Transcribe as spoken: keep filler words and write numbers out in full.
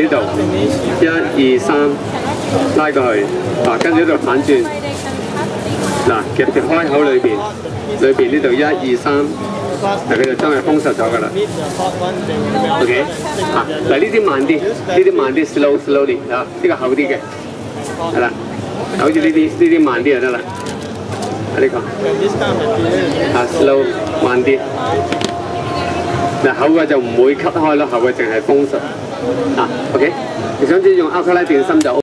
呢度，一二三，拉過去，嗱，跟住呢度反轉，嗱，夾住開口裏邊，裏邊呢度一二三，嗱，佢就將佢封實咗㗎啦。OK， 啊，嗱呢啲慢啲，呢啲慢啲 ，slow slowly 啊，呢個厚啲嘅，係啦，好似呢啲呢啲慢啲就得啦。啊呢個，啊 slow 慢啲。嗱厚嘅就唔會吸開咯，厚嘅淨係封實。啊 ，OK， 你想知用歐克拉電芯就。